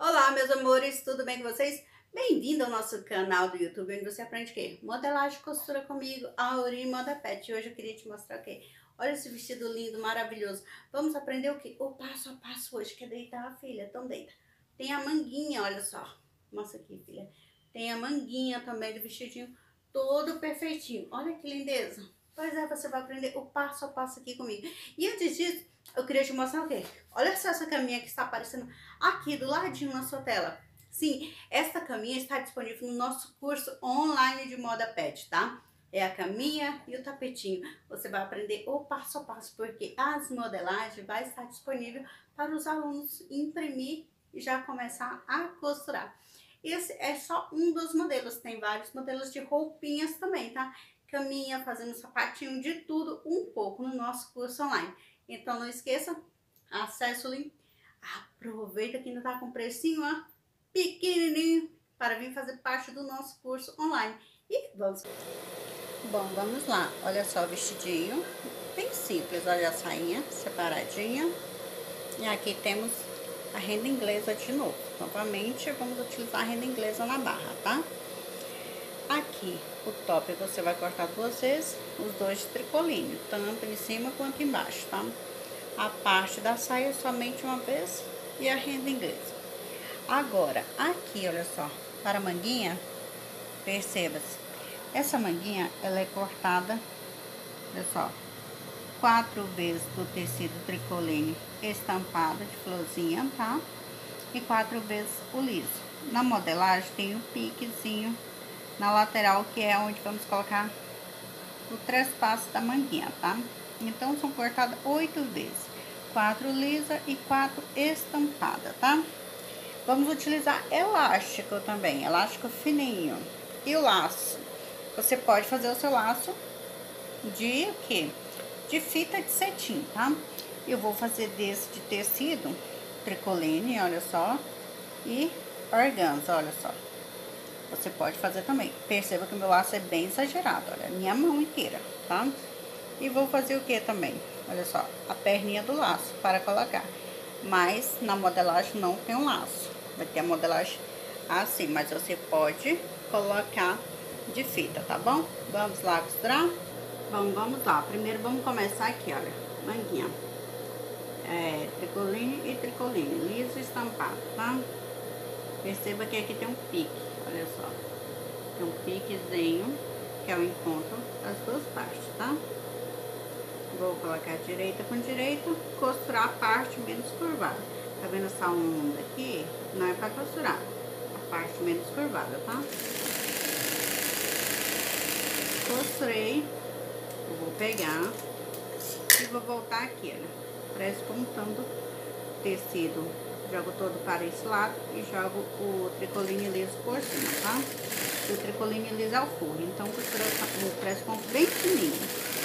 Olá, meus amores, tudo bem com vocês? Bem-vindo ao nosso canal do YouTube, onde você aprende o quê? Modelagem e costura comigo, Auri Moda Pet. E hoje eu queria te mostrar o quê? Olha esse vestido lindo, maravilhoso. Vamos aprender o quê? O passo a passo hoje. Quer deitar, filha? Então deita. Tem a manguinha, olha só. Mostra aqui, filha. Tem a manguinha também do vestidinho, todo perfeitinho. Olha que lindeza. Pois é, você vai aprender o passo a passo aqui comigo. E antes disso, eu queria te mostrar o quê? Olha só essa caminha que está aparecendo aqui do ladinho na sua tela. Sim, esta caminha está disponível no nosso curso online de moda pet, tá? É a caminha e o tapetinho. Você vai aprender o passo a passo, porque as modelagens vai estar disponível para os alunos imprimir e já começar a costurar. Esse é só um dos modelos, tem vários modelos de roupinhas também, tá? Caminha, fazendo sapatinho, de tudo um pouco no nosso curso online. Então não esqueça, acesse o link. Aproveita que ainda tá com precinho, ó, pequenininho, para vir fazer parte do nosso curso online. E vamos. Bom, vamos lá. Olha só o vestidinho, bem simples. Olha a sainha separadinha. E aqui temos a renda inglesa de novo. Novamente, vamos utilizar a renda inglesa na barra, tá? Aqui, o top você vai cortar duas vezes, os dois de tricoline, tanto em cima quanto embaixo, tá? A parte da saia somente uma vez e a renda inglesa. Agora, aqui, olha só, para a manguinha, perceba-se, essa manguinha, ela é cortada, olha só, 4 vezes do tecido tricoline estampado de florzinha, tá? E 4 vezes o liso. Na modelagem tem um piquezinho na lateral, que é onde vamos colocar o trespasso da manguinha, tá? Então, são cortadas 8 vezes. 4 lisa e 4 estampada, tá? Vamos utilizar elástico também, elástico fininho. E o laço? Você pode fazer o seu laço de o quê? De fita de cetim, tá? Eu vou fazer desse de tecido, tricoline, olha só. E organza, olha só. Você pode fazer também. Perceba que o meu laço é bem exagerado, olha, minha mão inteira, tá? E vou fazer o que também? Olha só, a perninha do laço para colocar. Mas na modelagem não tem um laço. Vai ter a modelagem assim, mas você pode colocar de fita, tá bom? Vamos lá costurar? Bom, vamos lá. Primeiro vamos começar aqui, olha, manguinha. Tricoline e tricoline, liso estampado, tá? Perceba que aqui tem um pique, olha só. Tem um piquezinho, que é o encontro das duas partes, tá? Vou colocar direita com direita, costurar a parte menos curvada. Tá vendo essa onda aqui? Não é pra costurar, a parte menos curvada, tá? Costurei, eu vou pegar e vou voltar aqui, olha. Prespontando tecido, jogo todo para esse lado e jogo o tricoline liso por cima, tá? O tricoline liso é o forro, então costura o press-ponto bem fininho.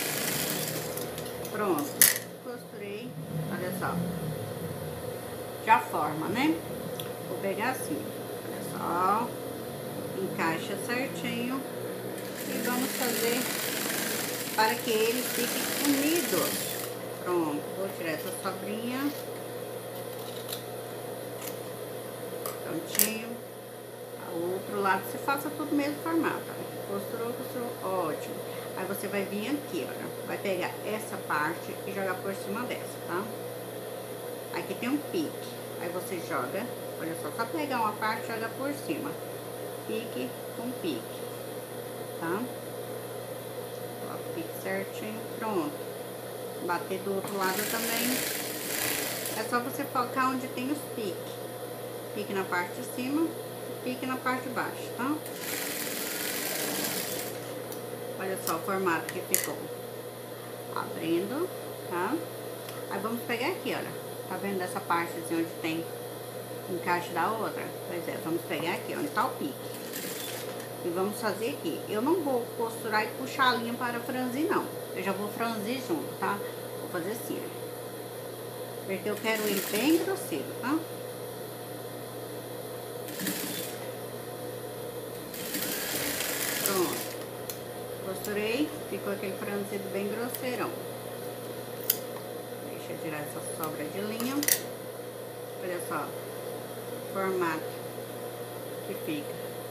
Pronto, costurei, olha só, já forma, né? Vou pegar assim, olha só, encaixa certinho e vamos fazer para que ele fique unido. Pronto, vou tirar essa sobrinha. Prontinho. O outro lado você faça tudo mesmo formato. Costurou, costurou, ótimo. Aí você vai vir aqui, olha. Vai pegar essa parte e jogar por cima dessa, tá? Aqui tem um pique. Aí você joga, olha só pegar uma parte e joga por cima. Pique com pique, tá? Coloca o pique certinho, pronto. Bater do outro lado também. É só você focar onde tem os piques. Pique na parte de cima, pique na parte de baixo, tá? Olha só o formato que ficou. Abrindo, tá? Aí vamos pegar aqui, olha. Tá vendo essa parte assim, onde tem encaixe da outra? Pois é, vamos pegar aqui, onde tá o pique. E vamos fazer aqui. Eu não vou costurar e puxar a linha para franzir, não. Eu já vou franzir junto, tá? Vou fazer assim, ó. Porque eu quero ele bem grosseiro, tá? Pronto. Costurei, ficou aquele franzido bem grosseirão. Deixa eu tirar essa sobra de linha. Olha só. formato que fica.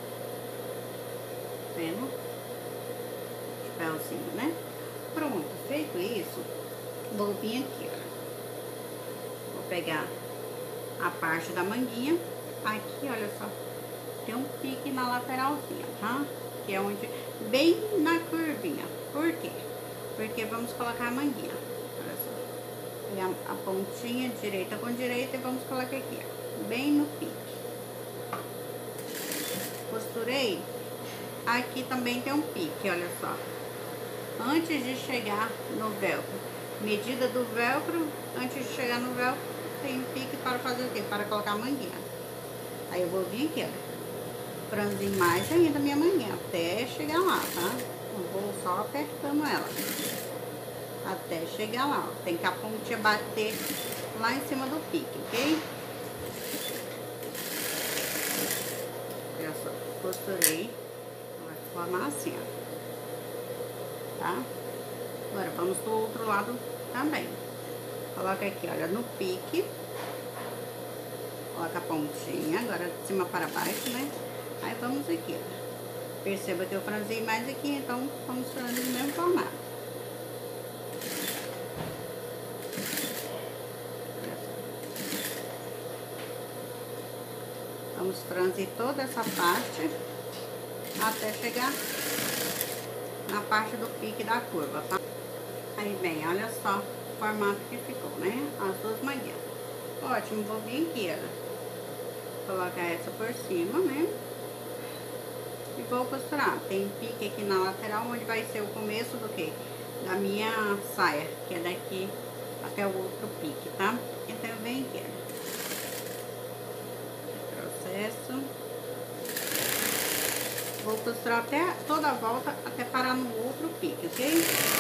Vendo? Chapéuzinho, né? Pronto, feito isso, vou vir aqui, ó. Vou pegar a parte da manguinha. Aqui, olha só, tem um pique na lateralzinha, tá? Que é onde, bem na curvinha. Por quê? Porque vamos colocar a manguinha. Olha só. Pegar a pontinha direita com direita e vamos colocar aqui, ó, bem no pique. Costurei. Aqui também tem um pique, olha só. Antes de chegar no velcro, medida do velcro, antes de chegar no velcro, tem um pique para fazer o quê? Para colocar a manguinha. Aí eu vou vir aqui, ó, franzir mais ainda a minha manguinha, até chegar lá, tá? Eu vou só apertando ela, até chegar lá, ó. Tem que a pontinha bater lá em cima do pique, ok? Olha só, costurei, vai formar assim, ó, tá? Agora vamos do outro lado também. Coloca aqui, olha, no pique. Coloca a pontinha, agora de cima para baixo, né? Aí vamos aqui, ó. Perceba que eu franzi mais aqui, então vamos franzir no mesmo formato. Vamos franzir toda essa parte até chegar na parte do pique da curva, tá? Aí vem, olha só o formato que ficou, né? As duas manguinhas. Ótimo, vou vir aqui, ó. Colocar essa por cima, né? E vou costurar. Tem pique aqui na lateral, onde vai ser o começo do quê? Da minha saia, que é daqui até o outro pique, tá? Então eu venho aqui, ó. Processo. Vou costurar até toda a volta, até parar no outro pique, ok?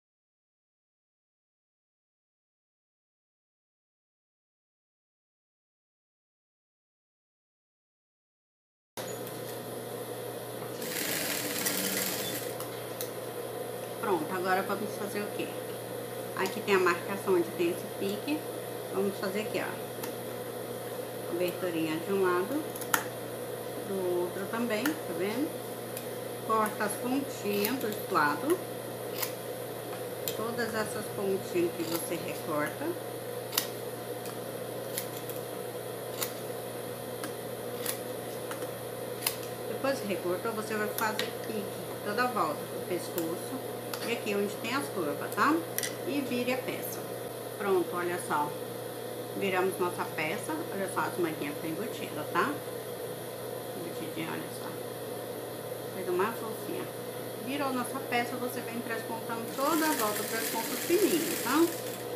Pronto, agora vamos fazer o quê? Aqui tem a marcação onde tem esse pique. Vamos fazer aqui, ó. Aberturinha de um lado, do outro também, tá vendo? Corta as pontinhas dos lados. Todas essas pontinhas que você recorta. Depois que recortou, você vai fazer pique toda a volta do pescoço. E aqui onde tem as curvas, tá? E vire a peça. Pronto, olha só. Viramos nossa peça. Olha só, as manguinhas estão embutidas, tá? Embutidinha, olha só. Fez uma fofinha. Virou nossa peça, você vem despontando toda a volta para os pontos fininhos, tá?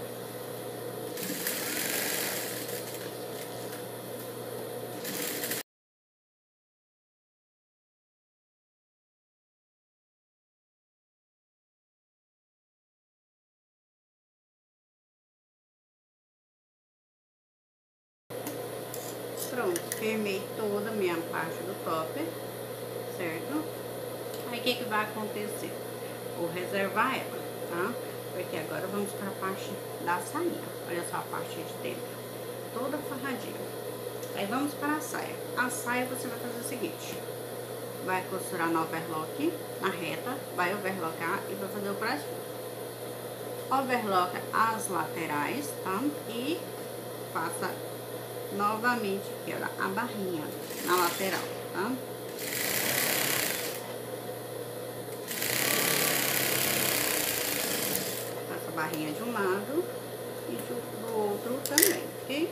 Pronto, firmei toda a minha parte do topper, certo? Aí o que vai acontecer? Vou reservar ela, tá? Porque agora vamos para a parte da sainha. Olha só a parte de dentro, toda forradinha. Aí vamos para a saia. A saia você vai fazer o seguinte: vai costurar no overlock, na reta, vai overlockar e vai fazer o próximo. Overlocka as laterais, tá? E faça novamente aqui, ó, a barrinha na lateral, tá? Faça a barrinha de um lado e do outro também, ok?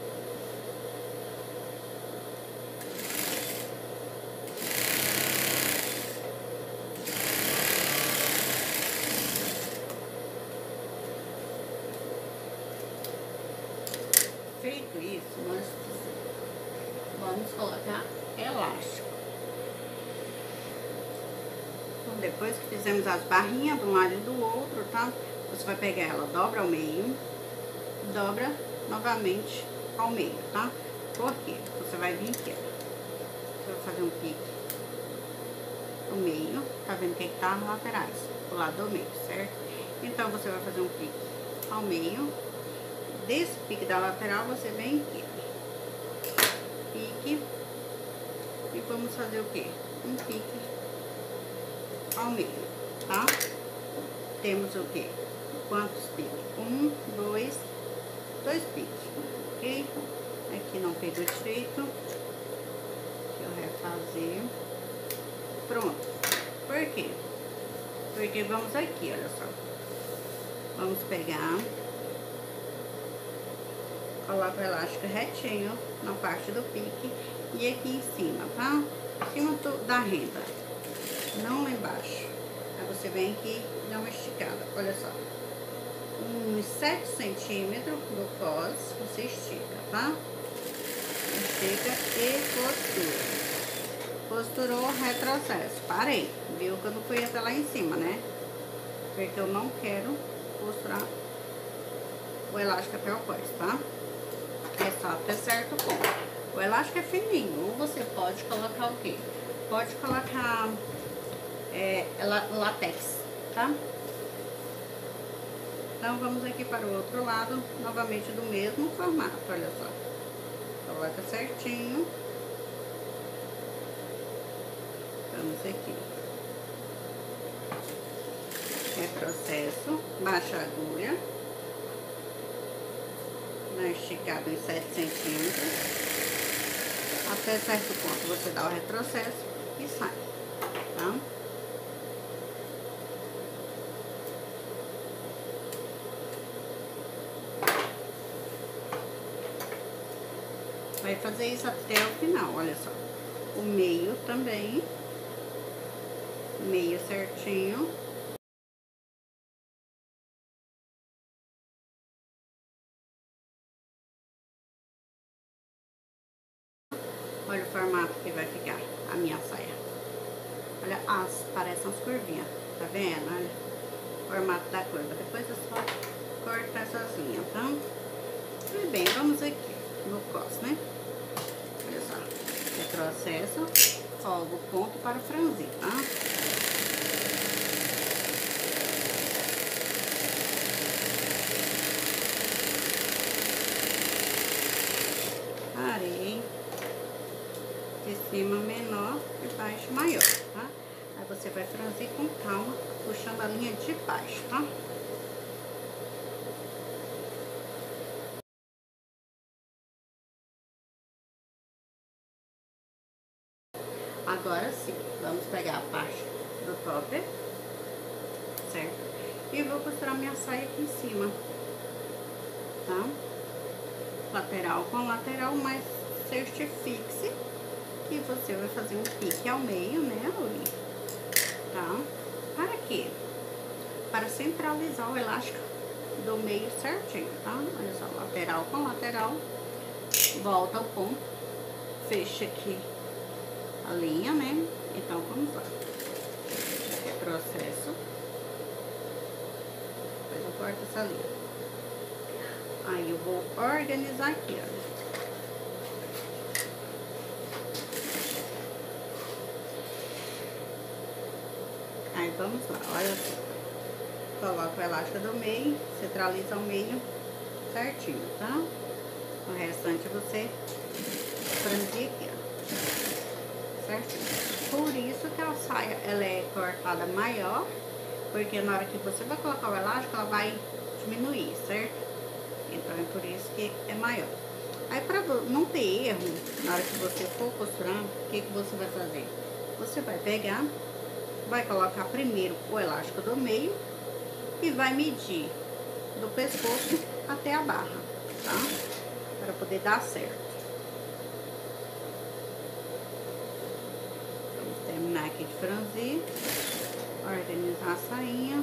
Feito isso, nós vamos colocar elástico. Então, depois que fizemos as barrinhas de um lado e do outro, tá? Você vai pegar ela, dobra ao meio, dobra novamente ao meio, tá? Por quê? Você vai vir aqui, ó. Você vai fazer um pique no meio, tá vendo que tá nas laterais, do lado do meio, certo? Então, você vai fazer um pique ao meio. Desse pique da lateral, você vem aqui, pique. E vamos fazer o quê? Um pique ao meio, tá? Temos o quê? Quantos piques? 1, 2 piques, ok? Aqui não pegou direito. Deixa eu refazer. Pronto. Por quê? Porque vamos aqui, olha só. Vamos pegar, coloca o elástico retinho na parte do pique e aqui em cima, tá? Em cima da renda, não lá embaixo. Aí você vem aqui e dá uma esticada, olha só. Uns 7 centímetros do cos, você estica, tá? Estica e costura. Costurou, retrocesso. Parei. Viu que eu não fui até lá em cima, né? Porque eu não quero costurar o elástico até o cos, tá? É só até certo ponto. O elástico é fininho. Ou você pode colocar o quê? Pode colocar látex, tá? Então, vamos aqui para o outro lado, novamente do mesmo formato, olha só. Coloca certinho. Vamos aqui. Retrocesso, baixa a agulha. Na esticada em 7 centímetros. Até certo ponto você dá o retrocesso e sai, tá? Vai fazer isso até o final, olha só. O meio também. Meio certinho. Olha o formato que vai ficar a minha saia. Olha, parecem as curvinhas, tá vendo? Olha o formato da curva. Depois é só cortar essas linhas, tá? Tudo bem, vamos aqui no cos, né? Olha só, retrocesso, folga o ponto para franzir, tá? Parei. De cima menor e baixo maior, tá? Aí você vai franzir com calma, puxando a linha de baixo, tá? Agora sim, vamos pegar a parte do topper, certo? E vou costurar minha saia aqui em cima, tá? Lateral com lateral, mas certifique-se que você vai fazer um pique ao meio, né, tá? Para quê? Para centralizar o elástico do meio certinho, tá? Olha só, lateral com lateral, volta ao ponto, fecha aqui a linha, né? Então, vamos lá. Retrocesso. Depois eu corto essa linha. Aí eu vou organizar aqui, olha. Aí vamos lá, olha só. Coloca o elástico do meio, centraliza o meio certinho, tá? O restante você franzir aqui, ó. Certinho. Por isso que a saia, ela é cortada maior, porque na hora que você vai colocar o elástico, ela vai diminuir, certo? Então, é por isso que é maior. Aí, pra não ter erro, na hora que você for costurar, o que você vai fazer? Você vai pegar, vai colocar primeiro o elástico do meio e vai medir do pescoço até a barra, tá? Para poder dar certo. Vamos terminar aqui de franzir, organizar a sainha.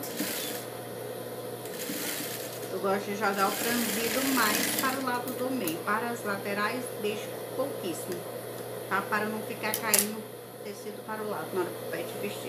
Eu gosto de jogar o franzido mais para o lado do meio. Para as laterais, deixo pouquíssimo, tá? Para não ficar caindo tecido para o lado na hora que o pet vestir.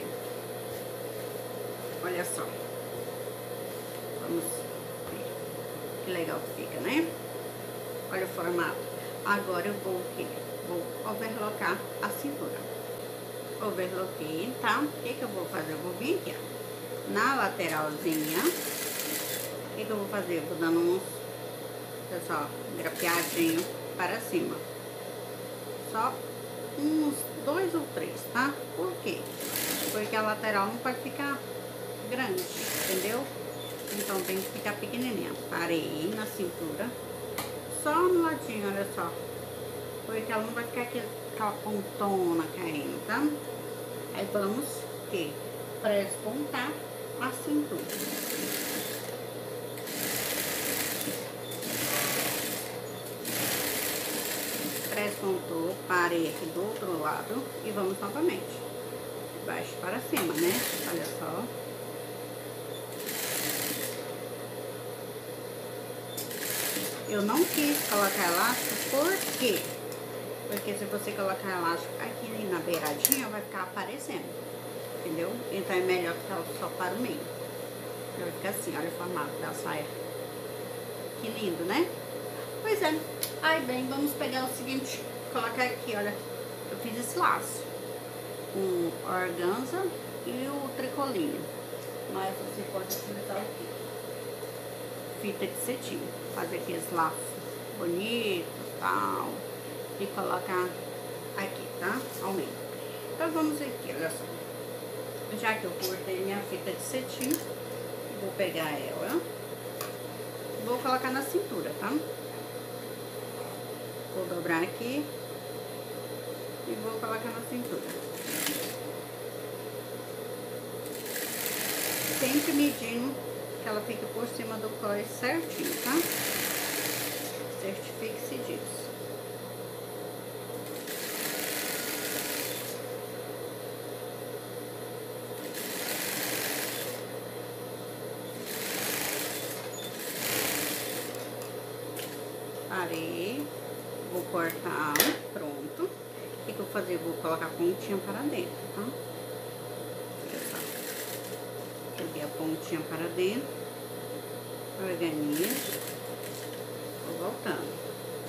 Olha só. Vamos ver. Que legal que fica, né? Olha o formato. Agora eu vou o quê? Vou overlocar a cintura. Overloquei, tá? O que eu vou fazer? Eu vou vir aqui, ó, na lateralzinha. O que eu vou fazer? Eu vou dando uns, pessoal, grapeadinho para cima. só uns 2 ou 3, tá? Por quê? Porque a lateral não pode ficar grande, entendeu? Então tem que ficar pequenininha. Parei na cintura, só no ladinho, olha só. Porque ela não vai ficar aquela pontona caindo, tá? Aí vamos que prespontar a cintura. Prespontou, parei aqui do outro lado e vamos novamente. De baixo para cima, né? Olha só. Eu não quis colocar elástico, por quê? Porque se você colocar elástico aqui na beiradinha, vai ficar aparecendo, entendeu? Então é melhor que ela só para o meio. Vai ficar assim, olha o formato da saia. Que lindo, né? Pois é. Aí, bem, vamos pegar o seguinte, colocar aqui, olha. Eu fiz esse laço com organza e o tricolinho. Mas você pode utilizar o quê? Fita de cetim. Fazer aqui esse laço bonito e tal. E colocar aqui, tá? Ao meio. Então vamos aqui, olha só. Já que eu cortei minha fita de cetim, vou pegar ela. Vou colocar na cintura, tá? Vou dobrar aqui e vou colocar na cintura. Sempre medindo que ela fique por cima do cós certinho, tá? Certifique-se disso. Parei, vou cortar, pronto. O que eu vou fazer? Vou colocar a pontinha para dentro, tá? Olha só. Joguei a pontinha para dentro, organizo, vou voltando.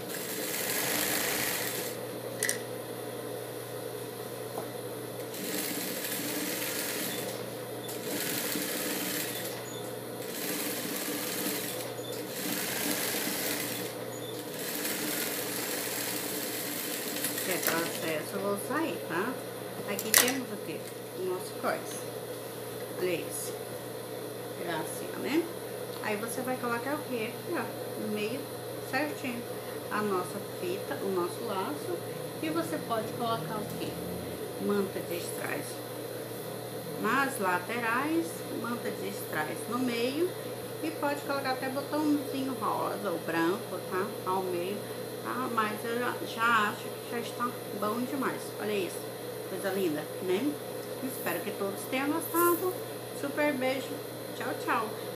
Processo, eu vou sair, tá? Aqui temos o que? O nosso cós. Olha isso. Gracinha, né? Aí você vai colocar o que? Aqui, ó, no meio, certinho. A nossa fita, o nosso laço. E você pode colocar o que? Manta de strass nas laterais, manta de strass no meio. E pode colocar até botãozinho rosa ou branco, tá? Ao meio. Ah, mas eu já acho que já está bom demais. Olha isso, coisa linda, né? Espero que todos tenham gostado. Super beijo. Tchau, tchau.